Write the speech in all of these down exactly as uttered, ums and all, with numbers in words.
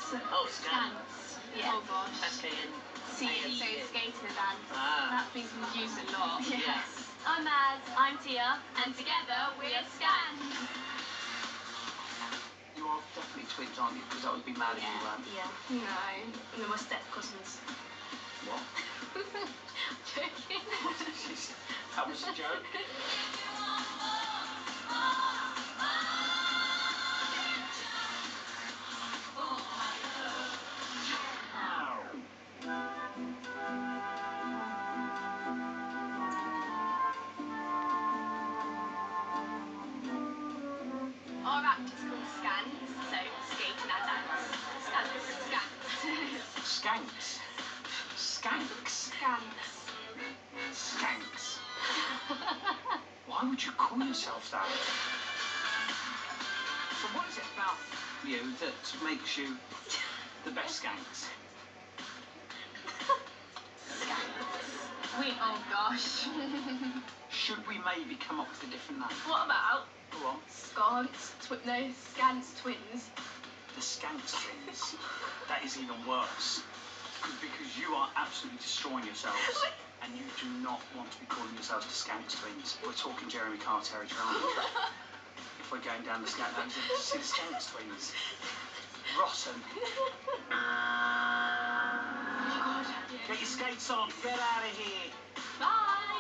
Oh, Skance. Yeah. Oh gosh. S K N. See, so skater dance. Ah. That's been confused a lot. Yes. Yes. I'm Maz. I'm Tia. And together we're Skance. You are definitely twins, aren't you? Because that would be mad if you weren't. Yeah. No. No, we're step cousins. What? Joking. That was a joke. Our act is called Skance, so skating and dance. Skance. Skanks. Skance. Skanks. Why would you call yourself that? So what is it about you that makes you the best skanks? We, oh gosh. Should we maybe come up with a different name? What about Go on. Skance, twi- no, Skance twins? The Skanks twins. That is even worse. Because you are absolutely destroying yourselves. And you do not want to be calling yourselves the Skanks twins. We're talking Jeremy Carr territory, aren't we? If we're going down the Skanks, no, see the Skanks twins. Rotten. Oh God. Get your skates on. Get out of here. Bye.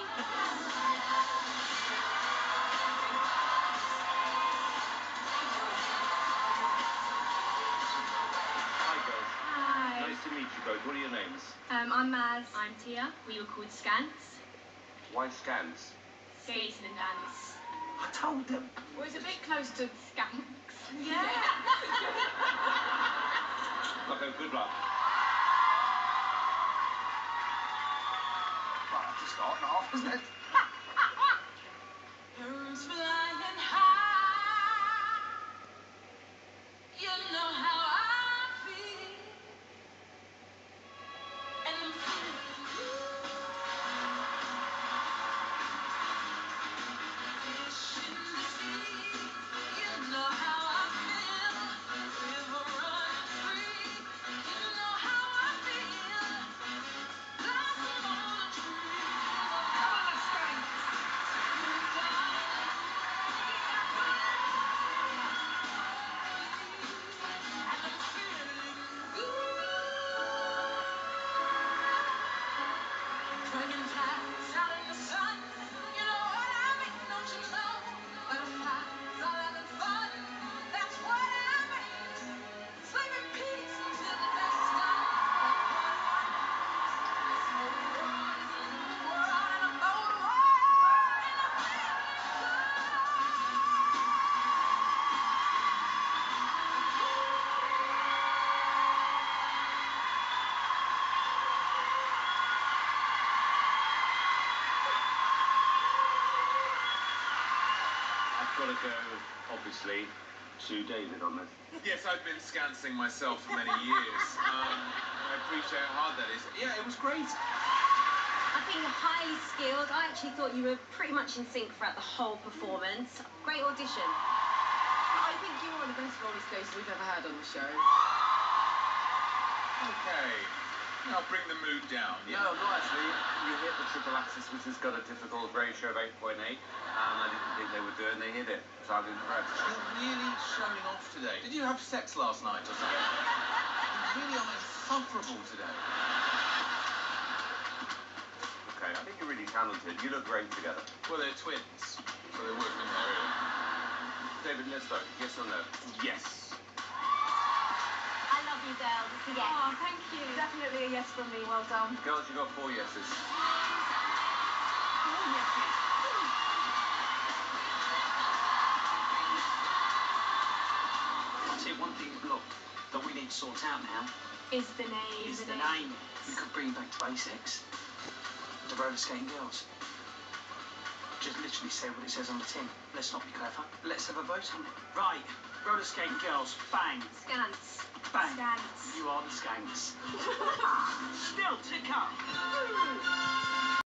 Hi girls. Hi. Nice to meet you both. What are your names? Um, I'm Maz. I'm Tia. We were called Skance. Why Skance? Skating and dance. I told them. Well, it's a bit close to Skanks. Yeah. Okay, good luck. Well, that's a start and a half, isn't it? Birds flying high, you know how I feel, and I'm feeling good. Fish in the sea, you know how I feel. River running free, you know how I feel. Blossom on a tree, Come on, let's go. Dragonflies out in the sun, you know what I mean, don't you know? Butterflies all having fun, that's what I mean. Sleep in peace until the day's done. We're out in a bold world, and I'm I've got to go, obviously, to David on this. Yes, I've been scancing myself for many years. Um, I appreciate how hard that is. Yeah, it was great. I think you're highly skilled. I actually thought you were pretty much in sync throughout the whole performance. Great audition. I think you're one of the best roller skaters we've ever had on the show. Okay. I'll bring the mood down. Yeah. No, no, actually, you hit the triple axis, which has got a difficult ratio of eight point eight, and I didn't think they would do it, and they hit it. So I'm impressed. You're really showing off today. Did you have sex last night or something? You really are insufferable today. Okay, I think you're really talented. You look great together. Well, they're twins, so they work in their area. David, let's vote. Yes or no? Yes. I love you, girls. It's a yes. Oh, thank you. Definitely a yes from me. Well done. Girls, you got four yeses. I'll tell you one thing, look, that we need to sort out now Is the name. is the name. We could bring back to basics. The roller skating girls. Just literally say what it says on the tin. Let's not be clever. Let's have a vote on it. Right, roller skating girls, bang, Skance. bang. Skance. You are the skanks. Still to come.